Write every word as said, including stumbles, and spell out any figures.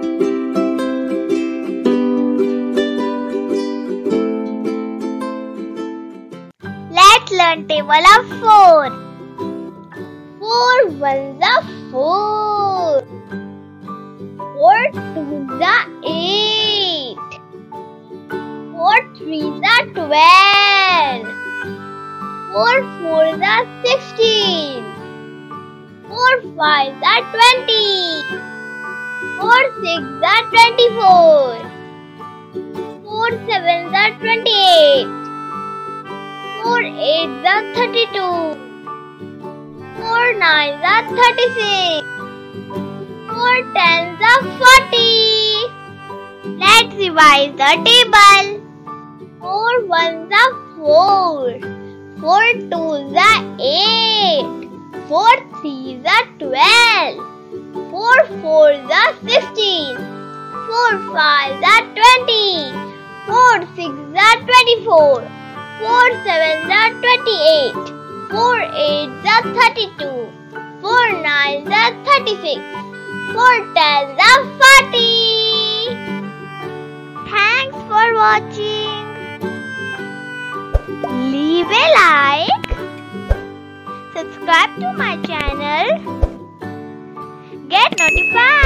Let's learn table of four. Four ones are four. Four twos are eight. Four threes are twelve. Four fours are sixteen. Four fives are twenty. Four sixes are twenty-four. Four sevens are twenty-eight. Four eights are thirty-two. Four nines are thirty-six. Four tens are forty. Let's revise the table. Four ones are four. Four twos are eight. Four threes are twelve. Four fours are sixteen. Four fives are twenty. Four sixes are twenty-four. Four sevens are twenty-eight. Four eights are thirty-two. Four nines are thirty-six. Four tens are forty. Thanks for watching. Leave a like. Subscribe to my channel. Get notified.